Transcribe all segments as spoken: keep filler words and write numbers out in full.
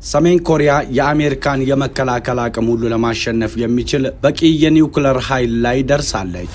ሰሜን ኮሪያ የአሜሪካን የመከላከል አቅም ሁሉ ለማሸነፍ የሚችል በቂ የኒውክሌር ኃይል ላይ ደርሳለች።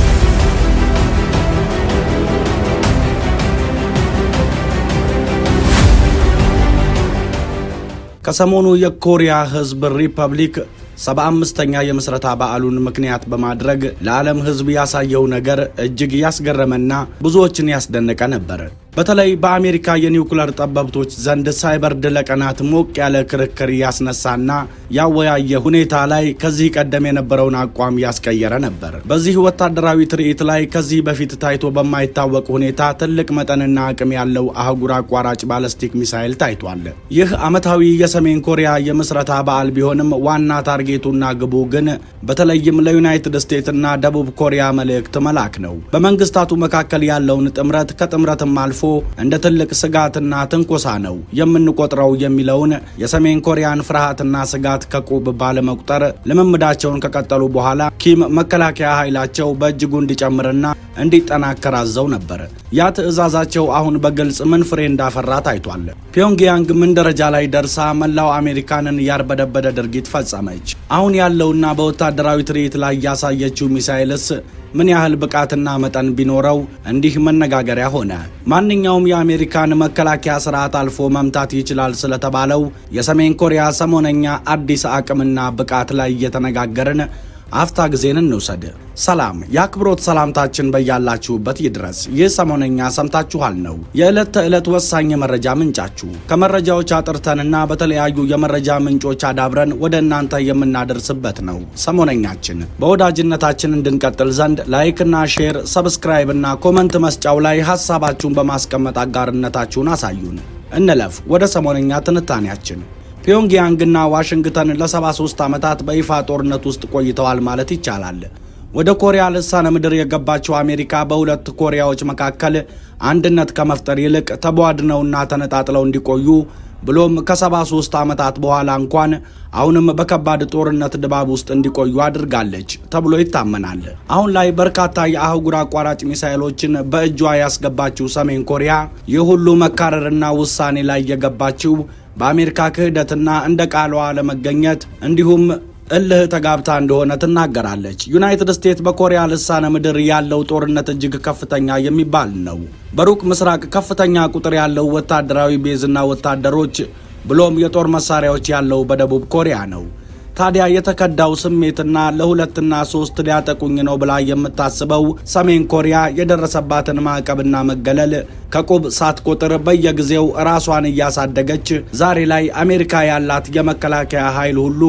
ከሰሞኑ የኮሪያ ህዝብ ሪፐብሊክ ሰባ አምስተኛ የምስረታ በዓሉን ምክንያት በማድረግ ለዓለም ህዝብ ያሳየው ነገር እጅግ ያስገረመና ብዙዎችን ያስደነቀ ነበር። በተለይ በአሜሪካ የኒውክሌር ጠበብቶች ዘንድ ሳይበርድ ለቀናት ሞቅ ያለ ክርክር ያስነሳና ያወያየ ሁኔታ ላይ ከዚህ ቀደም የነበረውን አቋም ያስቀየረ ነበር። በዚህ ወታደራዊ ትርኢት ላይ ከዚህ በፊት ታይቶ በማይታወቅ ሁኔታ ትልቅ መጠንና አቅም ያለው አህጉር አቋራጭ ባላስቲክ ሚሳኤል ታይቷል። ይህ ዓመታዊ የሰሜን ኮሪያ የምስረታ በዓል ቢሆንም ዋና ታርጌቱና ግቡ ግን በተለይም ለዩናይትድ ስቴትስና ደቡብ ኮሪያ መልእክት መላክ ነው። በመንግስታቱ መካከል ያለውን ጥምረት ከጥምረትም አልፎ እንደ ትልቅ ስጋትና ትንኮሳ ነው የምንቆጥረው የሚለውን የሰሜን ኮሪያን ፍርሃትና ስጋት ከቁብ ባለመቁጠር ለመምዳቸውን ከቀጠሉ በኋላ ኪም መከላከያ ኃይላቸው በእጅጉ እንዲጨምርና እንዲጠናከር አዘው ነበር። ያ ትዕዛዛቸው አሁን በግልጽ ምን ፍሬ እንዳፈራ ታይቷል። ፒዮንግያንግ ምን ደረጃ ላይ ደርሳ መላው አሜሪካንን ያርበደበደ ድርጊት ፈጸመች? አሁን ያለውና በወታደራዊ ትርኢት ላይ ያሳየችው ሚሳኤልስ ምን ያህል ብቃትና መጠን ቢኖረው እንዲህ መነጋገሪያ ሆነ? ማንኛውም የአሜሪካን መከላከያ ስርዓት አልፎ መምታት ይችላል ስለተባለው የሰሜን ኮሪያ ሰሞነኛ አዲስ አቅምና ብቃት ላይ እየተነጋገርን አፍታ ጊዜን እንውሰድ። ሰላም ያክብሮት ሰላምታችን በያላችሁበት ይድረስ። ይህ ሰሞነኛ ሰምታችኋል ነው የዕለት ተዕለት ወሳኝ የመረጃ ምንጫችሁ። ከመረጃዎች አጥርተንና በተለያዩ የመረጃ ምንጮች አዳብረን ወደ እናንተ የምናደርስበት ነው ሰሞነኛችን። በወዳጅነታችን እንድንቀጥል ዘንድ ላይክ እና ሼር፣ ሰብስክራይብ እና ኮሜንት መስጫው ላይ ሐሳባችሁን በማስቀመጥ አጋርነታችሁን አሳዩን። እንለፍ ወደ ሰሞነኛ ትንታኔያችን። ፒዮንግያንግና ዋሽንግተን ለ73 ዓመታት በይፋ ጦርነት ውስጥ ቆይተዋል ማለት ይቻላል። ወደ ኮሪያ ልሳነ ምድር የገባቸው አሜሪካ በሁለት ኮሪያዎች መካከል አንድነት ከመፍጠር ይልቅ ተቧድነውና ተነጣጥለው እንዲቆዩ ብሎም ከ73 ዓመታት በኋላ እንኳን አሁንም በከባድ ጦርነት ድባብ ውስጥ እንዲቆዩ አድርጋለች ተብሎ ይታመናል። አሁን ላይ በርካታ የአህጉር አቋራጭ ሚሳኤሎችን በእጇ ያስገባችው ሰሜን ኮሪያ የሁሉ መካረርና ውሳኔ ላይ የገባችው በአሜሪካ ክህደትና እንደ ቃሏ ለመገኘት እንዲሁም እልህ ተጋብታ እንደሆነ ትናገራለች። ዩናይትድ ስቴትስ በኮሪያ ልሳነ ምድር ያለው ጦርነት እጅግ ከፍተኛ የሚባል ነው። በሩቅ ምስራቅ ከፍተኛ ቁጥር ያለው ወታደራዊ ቤዝና ወታደሮች ብሎም የጦር መሳሪያዎች ያለው በደቡብ ኮሪያ ነው። ታዲያ የተከዳው ስሜትና ለሁለትና ሶስት ሊያጠቁኝ ነው ብላ የምታስበው ሰሜን ኮሪያ የደረሰባትን ማዕቀብና መገለል ከቁብ ሳትቆጥር በየጊዜው ራሷን እያሳደገች ዛሬ ላይ አሜሪካ ያላት የመከላከያ ኃይል ሁሉ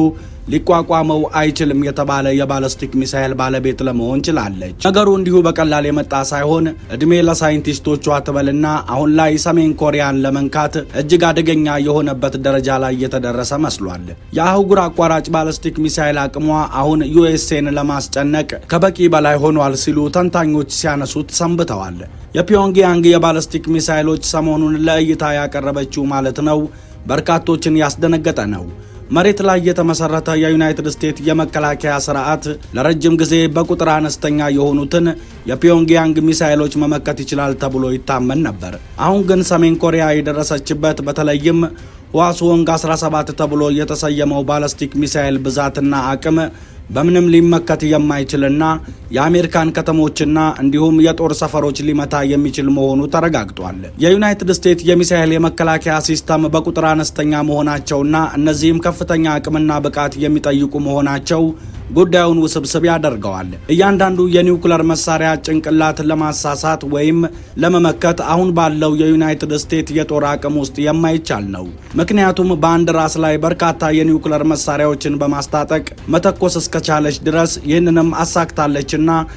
ሊቋቋመው አይችልም የተባለ የባላስቲክ ሚሳኤል ባለቤት ለመሆን ችላለች። ነገሩ እንዲሁ በቀላል የመጣ ሳይሆን እድሜ ለሳይንቲስቶቿ ተበልና አሁን ላይ ሰሜን ኮሪያን ለመንካት እጅግ አደገኛ የሆነበት ደረጃ ላይ የተደረሰ መስሏል። የአህጉር አቋራጭ ባላስቲክ ሚሳኤል አቅሟ አሁን ዩኤስኤን ለማስጨነቅ ከበቂ በላይ ሆኗል ሲሉ ተንታኞች ሲያነሱት ሰንብተዋል። የፒዮንግያንግ የባላስቲክ ሚሳኤሎች ሰሞኑን ለእይታ ያቀረበችው ማለት ነው በርካቶችን ያስደነገጠ ነው። መሬት ላይ የተመሰረተ የዩናይትድ ስቴትስ የመከላከያ ስርዓት ለረጅም ጊዜ በቁጥር አነስተኛ የሆኑትን የፒዮንግያንግ ሚሳኤሎች መመከት ይችላል ተብሎ ይታመን ነበር። አሁን ግን ሰሜን ኮሪያ የደረሰችበት በተለይም ህዋስወንግ አስራ ሰባት ተብሎ የተሰየመው ባላስቲክ ሚሳኤል ብዛትና አቅም በምንም ሊመከት የማይችልና የአሜሪካን ከተሞችና እንዲሁም የጦር ሰፈሮች ሊመታ የሚችል መሆኑ ተረጋግጧል። የዩናይትድ ስቴትስ የሚሳኤል የመከላከያ ሲስተም በቁጥር አነስተኛ መሆናቸውና እነዚህም ከፍተኛ አቅምና ብቃት የሚጠይቁ መሆናቸው ጉዳዩን ውስብስብ ያደርገዋል። እያንዳንዱ የኒውክሌር መሳሪያ ጭንቅላት ለማሳሳት ወይም ለመመከት አሁን ባለው የዩናይትድ ስቴትስ የጦር አቅም ውስጥ የማይቻል ነው። ምክንያቱም በአንድ ራስ ላይ በርካታ የኒውክሌር መሳሪያዎችን በማስታጠቅ መተኮስ እስከቻለች ድረስ ይህንንም አሳክታለችና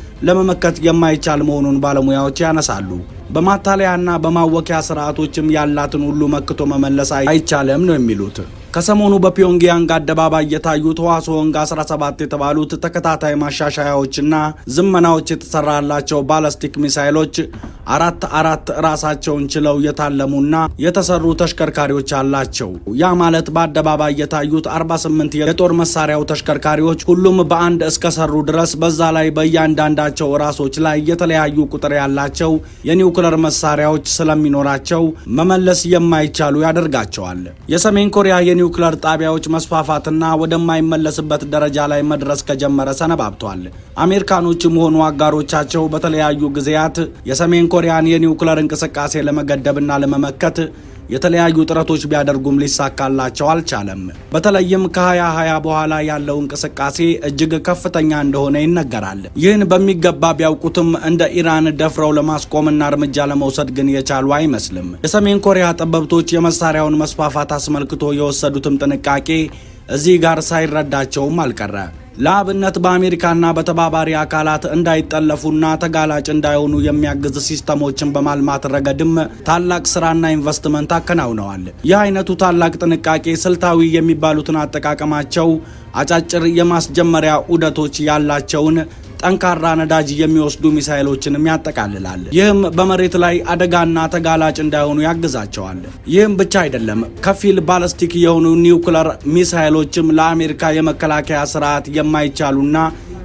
ለመመከት የማይቻል መሆኑን ባለሙያዎች ያነሳሉ። በማታለያና በማወቂያ ስርዓቶችም ያላትን ሁሉ መክቶ መመለስ አይቻልም ነው የሚሉት። ከሰሞኑ በፒዮንግያንግ አደባባይ የታዩት ህዋስወንግ አስራ ሰባት የተባሉት ተከታታይ ማሻሻያዎችና ዝመናዎች የተሰራላቸው ባላስቲክ ሚሳኤሎች አራት አራት ራሳቸውን ችለው የታለሙና የተሰሩ ተሽከርካሪዎች አላቸው። ያ ማለት በአደባባይ የታዩት አርባ ስምንት የጦር መሳሪያው ተሽከርካሪዎች ሁሉም በአንድ እስከሰሩ ድረስ በዛ ላይ በእያንዳንዳቸው ራሶች ላይ የተለያዩ ቁጥር ያላቸው የኒውክሌር መሳሪያዎች ስለሚኖራቸው መመለስ የማይቻሉ ያደርጋቸዋል። የሰሜን ኮሪያ የኒውክሌር ጣቢያዎች መስፋፋትና ወደማይመለስበት ደረጃ ላይ መድረስ ከጀመረ ሰነባብቷል። አሜሪካኖችም ሆኑ አጋሮቻቸው በተለያዩ ጊዜያት የሰሜን ኮሪያን የኒውክሌር እንቅስቃሴ ለመገደብና ለመመከት የተለያዩ ጥረቶች ቢያደርጉም ሊሳካላቸው አልቻለም። በተለይም ከሃያ ሃያ በኋላ ያለው እንቅስቃሴ እጅግ ከፍተኛ እንደሆነ ይነገራል። ይህን በሚገባ ቢያውቁትም እንደ ኢራን ደፍረው ለማስቆምና እርምጃ ለመውሰድ ግን የቻሉ አይመስልም። የሰሜን ኮሪያ ጠበብቶች የመሳሪያውን መስፋፋት አስመልክቶ የወሰዱትም ጥንቃቄ እዚህ ጋር ሳይረዳቸውም አልቀረ። ለአብነት በአሜሪካና በተባባሪ አካላት እንዳይጠለፉና ተጋላጭ እንዳይሆኑ የሚያግዝ ሲስተሞችን በማልማት ረገድም ታላቅ ስራና ኢንቨስትመንት አከናውነዋል። ይህ አይነቱ ታላቅ ጥንቃቄ ስልታዊ የሚባሉትን አጠቃቀማቸው አጫጭር የማስጀመሪያ ዑደቶች ያላቸውን ጠንካራ ነዳጅ የሚወስዱ ሚሳኤሎችንም ያጠቃልላል። ይህም በመሬት ላይ አደጋና ተጋላጭ እንዳይሆኑ ያግዛቸዋል። ይህም ብቻ አይደለም፣ ከፊል ባላስቲክ የሆኑ ኒውክሌር ሚሳኤሎችም ለአሜሪካ የመከላከያ ስርዓት የማይቻሉና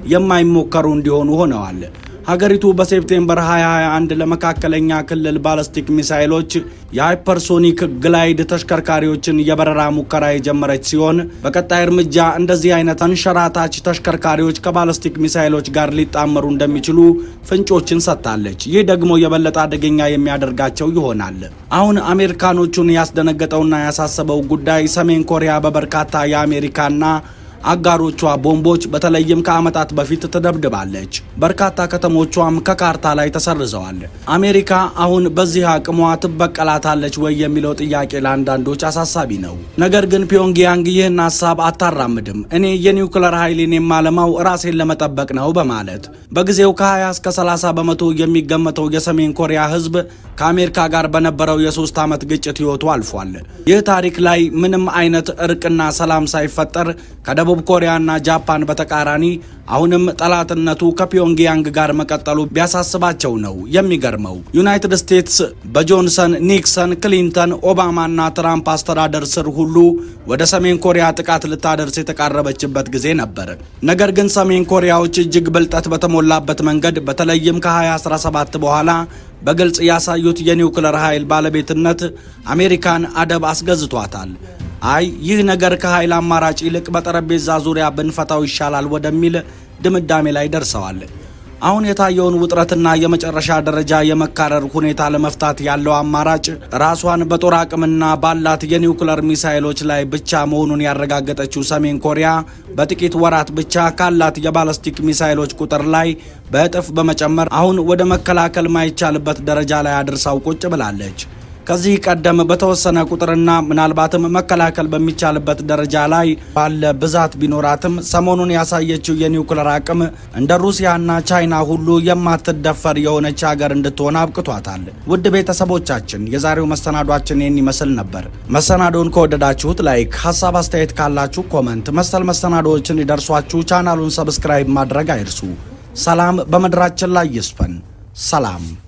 የማይሞከሩ እንዲሆኑ ሆነዋል። ሀገሪቱ በሴፕቴምበር ሃያ ሃያ አንድ ለመካከለኛ ክልል ባላስቲክ ሚሳኤሎች የሃይፐርሶኒክ ግላይድ ተሽከርካሪዎችን የበረራ ሙከራ የጀመረች ሲሆን በቀጣይ እርምጃ እንደዚህ አይነት አንሸራታች ተሽከርካሪዎች ከባላስቲክ ሚሳኤሎች ጋር ሊጣመሩ እንደሚችሉ ፍንጮችን ሰጥታለች። ይህ ደግሞ የበለጠ አደገኛ የሚያደርጋቸው ይሆናል። አሁን አሜሪካኖቹን ያስደነገጠውና ያሳሰበው ጉዳይ ሰሜን ኮሪያ በበርካታ የአሜሪካና አጋሮቿ ቦምቦች በተለይም ከዓመታት በፊት ተደብድባለች። በርካታ ከተሞቿም ከካርታ ላይ ተሰርዘዋል። አሜሪካ አሁን በዚህ አቅሟ ትበቀላታለች ወይ የሚለው ጥያቄ ለአንዳንዶች አሳሳቢ ነው። ነገር ግን ፒዮንግያንግ ይህን ሐሳብ አታራምድም። እኔ የኒውክሌር ኃይሌን የማለማው ራሴን ለመጠበቅ ነው በማለት በጊዜው ከ20 እስከ ሰላሳ በመቶ የሚገመተው የሰሜን ኮሪያ ህዝብ ከአሜሪካ ጋር በነበረው የሶስት ዓመት ግጭት ህይወቱ አልፏል። ይህ ታሪክ ላይ ምንም አይነት እርቅና ሰላም ሳይፈጠር ከደቡብ ኮሪያና ጃፓን በተቃራኒ አሁንም ጠላትነቱ ከፒዮንግያንግ ጋር መቀጠሉ ቢያሳስባቸው ነው የሚገርመው። ዩናይትድ ስቴትስ በጆንሰን፣ ኒክሰን፣ ክሊንተን፣ ኦባማና ትራምፕ አስተዳደር ስር ሁሉ ወደ ሰሜን ኮሪያ ጥቃት ልታደርስ የተቃረበችበት ጊዜ ነበር። ነገር ግን ሰሜን ኮሪያዎች እጅግ ብልጠት በተሞላበት መንገድ በተለይም ከ2017 በኋላ በግልጽ ያሳዩት የኒውክሌር ኃይል ባለቤትነት አሜሪካን አደብ አስገዝቷታል። አይ ይህ ነገር ከኃይል አማራጭ ይልቅ በጠረጴዛ ዙሪያ ብንፈታው ይሻላል ወደሚል ድምዳሜ ላይ ደርሰዋል። አሁን የታየውን ውጥረትና የመጨረሻ ደረጃ የመካረር ሁኔታ ለመፍታት ያለው አማራጭ ራሷን በጦር አቅምና ባላት የኒውክሌር ሚሳኤሎች ላይ ብቻ መሆኑን ያረጋገጠችው ሰሜን ኮሪያ በጥቂት ወራት ብቻ ካላት የባላስቲክ ሚሳኤሎች ቁጥር ላይ በእጥፍ በመጨመር አሁን ወደ መከላከል ማይቻልበት ደረጃ ላይ አድርሳው ቁጭ ብላለች። ከዚህ ቀደም በተወሰነ ቁጥርና ምናልባትም መከላከል በሚቻልበት ደረጃ ላይ ባለ ብዛት ቢኖራትም ሰሞኑን ያሳየችው የኒውክሌር አቅም እንደ ሩሲያና ቻይና ሁሉ የማትደፈር የሆነች ሀገር እንድትሆን አብቅቷታል። ውድ ቤተሰቦቻችን የዛሬው መሰናዷችን ይህን ይመስል ነበር። መሰናዶውን ከወደዳችሁት ላይክ፣ ሐሳብ አስተያየት ካላችሁ ኮሜንት፣ መሰል መሰናዶዎችን ይደርሷችሁ ቻናሉን ሰብስክራይብ ማድረግ አይርሱ። ሰላም በመድራችን ላይ ይስፈን። ሰላም